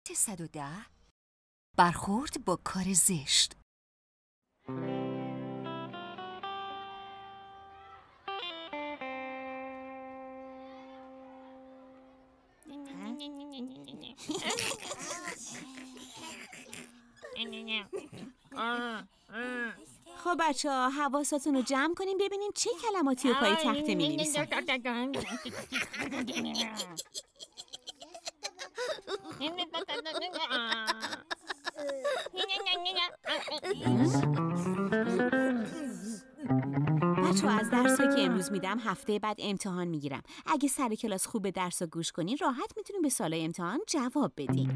قسمت 110 برخورد با کار زشت. خب بچه‌ها حواساتون رو جمع کنین ببینین چه کلماتی رو پای تخته می‌نویسن. بچه‌ها از درسایی که امروز میدم هفته بعد امتحان میگیرم. اگه سر کلاس خوب به درس گوش کنین راحت میتونین به سوالای امتحان جواب بدین.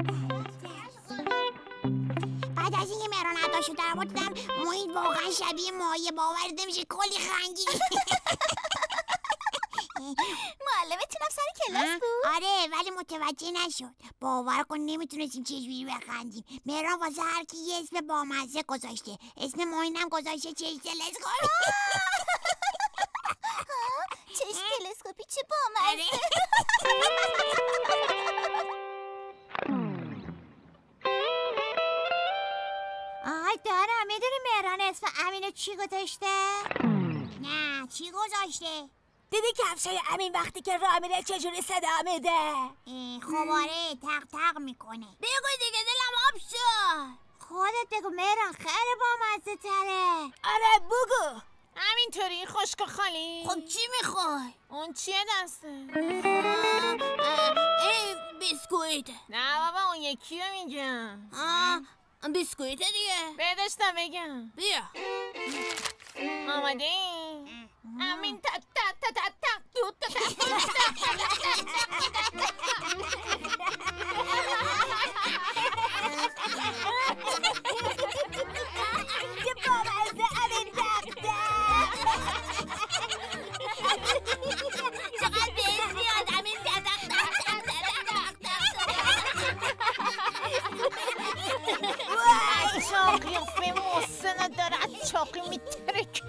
بعد از اینکه مهران عداشو در آوردم محیط واقعا شبیه ماهی، باورت نمیشه کلی خندید. معلمتونم سر کلاس بود؟ آره ولی متوجه نشد. باور کن نمیتونستیم چجوری بخندیم. مهران واسه هر کی یه اسم بامزه گذاشته. اسم محیطم گذاشته چشم تلسکوپی. چشم تلسکوپی چه بامزه. آهای دارم میدونی مهران اسم امینو چی گذاشته؟ نه چی گذاشته؟ دیدی کفشای امین وقتی که راه میره چجوری صدا میده؟ خب آره تق تق میکنه. بگو دیگه دلم آب شد. خودت بگو مهران خیلی بامزه تره. آره بگو. همینطوری خشک و خالی. خب چی میخوای؟ اون چیه دسته؟ این بیسکویت. نه بابا اون یکی رو میگم. بیسکویت دیگه. بدش تا بگم. بیا. آماده ای؟ امین تا تا تا تا تا تو تا تا چه بامزه امین تق تق. چقدر بهش میاد امین تق تق تق تق تق. وای چاقی افه محسن داره از چاقی میترکه.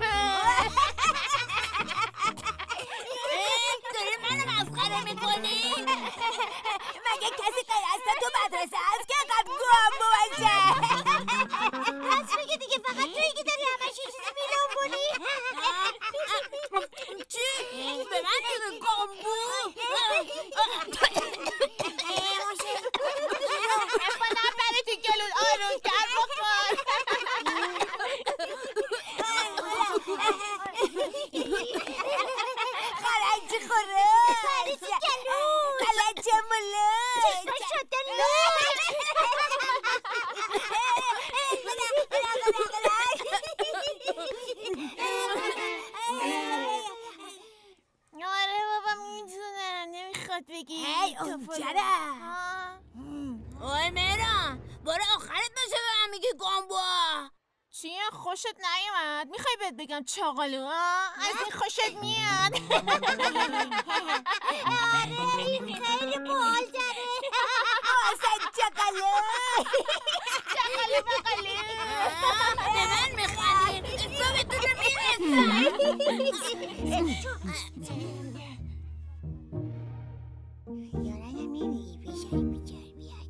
داری منو مسخره میکنی؟ مگه کسی غیر از تو مدرسه هست که قبل گوام باشه؟ پس میگه دیگه فقط تویی که داری همش یه چیزی میلونبونی؟ چی؟ به من میگه گامبو؟ افنم بری تو گلون آروم کر بخور. خرنجی خوره خلنجه مولد چشمه شده لوش. آره بابا میدونم نمیخواد بگی. هی اونجره. اوه مهران برو آخرت بشه به من میگی گامبو. چیه خوشت نیومد؟ میخوای بهت بگم چاقالو از این خوشت میاد. آره این خیلی باحال داره. آسان چاقالو. چاقالو بقالو. به من میخوانی صبحتون رو یارم نمیدی پیشایی بیچار بیاد.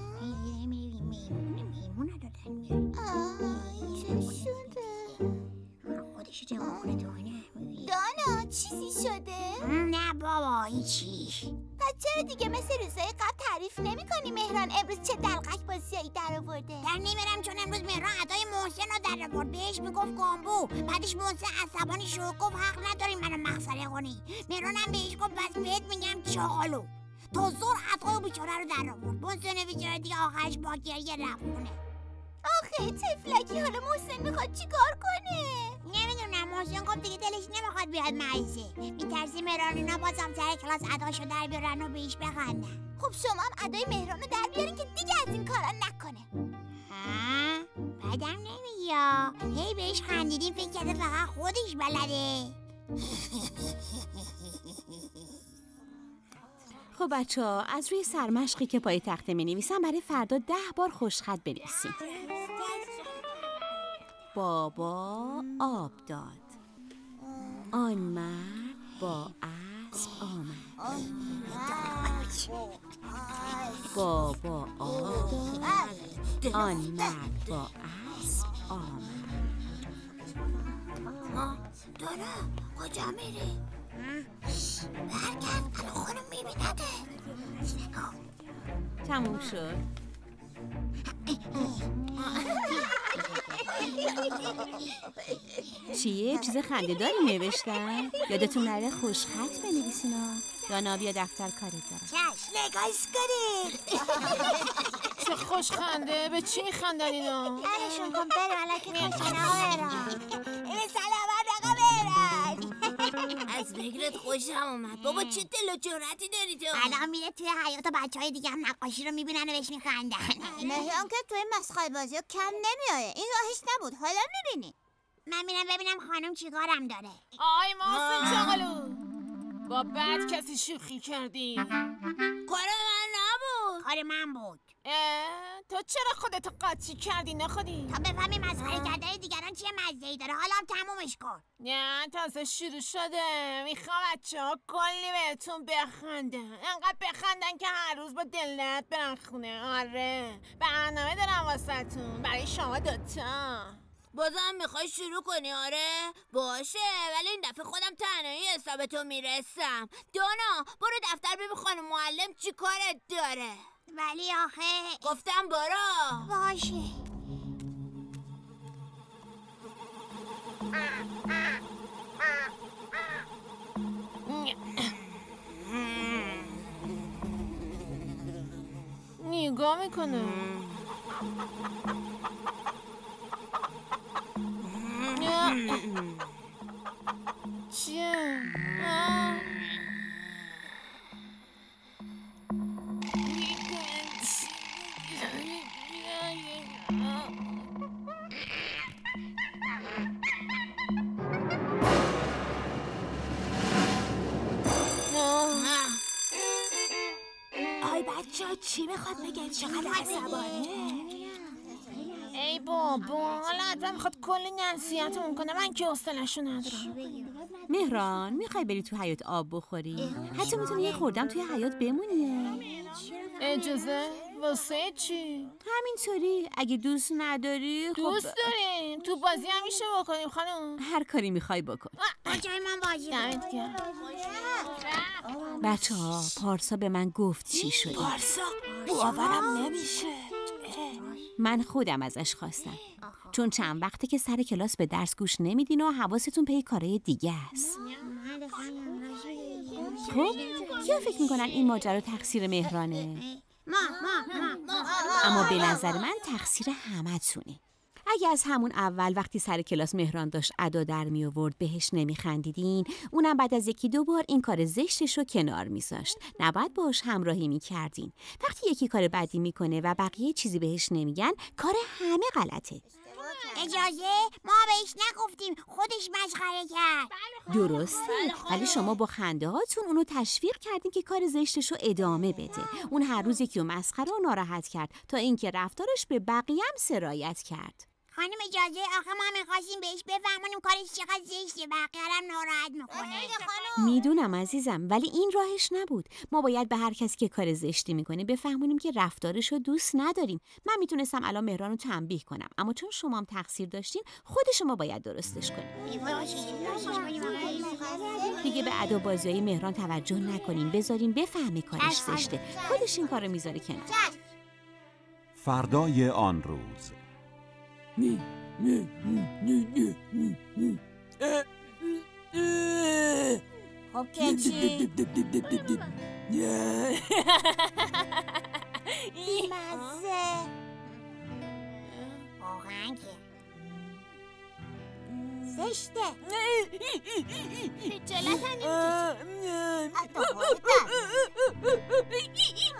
میمونه دادن میاد. چه شده؟ خودشو جوابونه تو نه. دانا چیزی شده؟ نه بابا هیچی. پس چرا دیگه مثل روزای قبل تعریف نمی کنی مهران امروز چه دلقک بازیایی در آورده؟ در نمیرم چون امروز مهران ادای محسن رو در آورد. بهش میگفت گامبو. بعدش محسن عصبانی شد گفت حق نداری منو مسخره کنی. مهرانم بهش گفت بس بهت میگم چاقالو. تا زور ادای بیچاره رو در آورد. محسن بیچاره دیگه آخرش با گریه رفت خونه. آخه طفلکی حالا محسن میخواد چیکار کنه؟ نمیدونم محسن گفت دیگه دلش نمیخواد بیاد مدرسه. میترسی مهران اینا بازم سر کلاس اداشو در بیارن و بهش بخندن. خب شما هم ادای مهران رو در بیارین که دیگه از این کارا نکنه. ها؟ بعدم نمیگی. هی بهش خندیدیم فکر کرده فقط خودش بلده. خب بچه‌ها از روی سرمشقی که پای تخته می‌نویسم برای فردا 10 بار خوشخط بنویسین. بابا آب داد. آن مرد با اسب آمد. بابا آب داد، آن مرد با اسب آمد. دارا کجا میری؟ برگرد، الان خانم میبینده. تموم شد. چیه؟ چیز خنده‌داری نوشتن؟ یادتون نره خوشخط بنویسینا. دانا بیا دفتر کارت دارم. چشم، نگاهش کنید. چه خوش خنده. به چی میخندن اینا؟ برشون کن بریم الان که خوشن آقا برم. این سلامت آقا برم. از فکرت خوشم اومد. بابا چه دل و جرأتی داری تو؟ الان میره توی حیاط و بچهای دیگه هم نقاشی رو میبینن و بهش میخندن. مهران که توی مسخره بازی کم نمیاره. این راهش نبود. حالا میبینی. من میرم ببینم خانم چیکارم داره. آی محسن چاقالو، با بد کسی شوخی کردی؟ کار من نبود. کار من بود. تو چرا خودتو قاطی کردی نخودی؟ تا بفهمی مسخره کردن دیگران چیه مزه‌ای داره. حالا هم تمومش کن. نه تازه شروع شده. میخوام بچه‌ها کلی بهتون بخندن، انقدر بخندن که هر روز با دلت برن خونه. آره برنامه دارم واسهتون برای شما دوتا. بازم میخوای شروع کنی؟ آره باشه، ولی این دفعه خودم تنهایی حسابتو میرسم. دانا برو دفتر ببین خانم معلم چی کارت داره. ولی آخه گفتم برو. باشه. نگاه میکنه. چیه؟ آی بچه چی میخواد بگه؟ چقدر عصبانیه. ای بابا حالا حتما میخواد کلی نصیحتمون کنه. من که حوصله‌شو ندارم. مهران میخوای بری تو حیاط آب بخوری؟ حتی میتونی یه خوردم توی حیاط بمونی. اجازه؟ واسه چی؟ همینطوری اگه دوست نداری دوست داریم. تو بازی هم میشه بکنیم خانم. هر کاری میخوای بکن. جای من بازی دمت گرم. بچه‌ها پارسا به من گفت چی شده. پارسا باورم نمیشه. من خودم ازش خواستم، چون چند وقته که سر کلاس به درس گوش نمیدین و حواستون به کارهای دیگه است. خب کیا فکر میکنن این ماجرا تقصیر مهرانه؟ ما اما به نظر من تقصیر همتونه. اگه از همون اول وقتی سر کلاس مهران داشت ادا در می آورد بهش نمیخندیدین، اونم بعد از یکی دو بار این کار زشتش رو کنار میذاشت. نباید باهاش همراهی میکردین. وقتی یکی کار بدی میکنه و بقیه چیزی بهش نمیگن، کار همه غلطه. اجازه؟ ما بهش نگفتیم، خودش مسخره کرد. درسته، ولی شما با خنده هاتون اونو تشویق کردین که کار زشتش رو ادامه بده. اون هر روز یکی رو مسخره و ناراحت کرد تا اینکه رفتارش به بقیه هم سرایت کرد. خانم اجازه، آخه ما میخواستیم بهش بفهمونیم کارش چقدر زشته، بقیه هم ناراحت میکنه. میدونم عزیزم، ولی این راهش نبود. ما باید به هر کسی که کار زشتی میکنه بفهمونیم که رفتارش رو دوست نداریم. من میتونستم الان مهران رو تنبیه کنم، اما چون شما هم تقصیر داشتین، خود شما باید درستش کنیم. دیگه به ادا بازیای مهران توجه نکنیم، بذاریم بفهمه کارش زشته. خودش این کارو میذاره کنار. فردای آن روز خب که چی؟ مزه واقعا که زشته. خجالت هم نمی‌کشی.